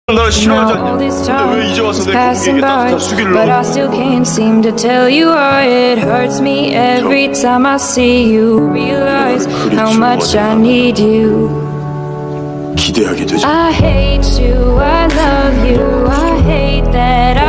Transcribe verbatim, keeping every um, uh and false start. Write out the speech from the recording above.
나 싫어하지 Now all 않냐? this 근데 왜 time 이제 와서 is 내 passing 고객에게 by, 따뜻한 수기를 but I 넣어? still can't seem to tell you why it hurts me every time I see you. Realize how much I need you. 기대하게 되죠. I hate you, I love you, I hate that